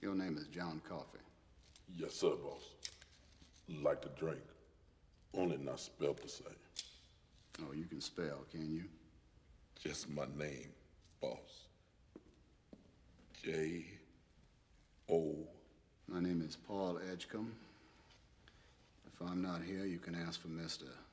Your name is John Coffey. Yes, sir, boss. Like to drink, only not spelled the same. Oh, you can spell, can you? Just my name, boss. J-O. My name is Paul Edgecombe. If I'm not here, you can ask for Mr.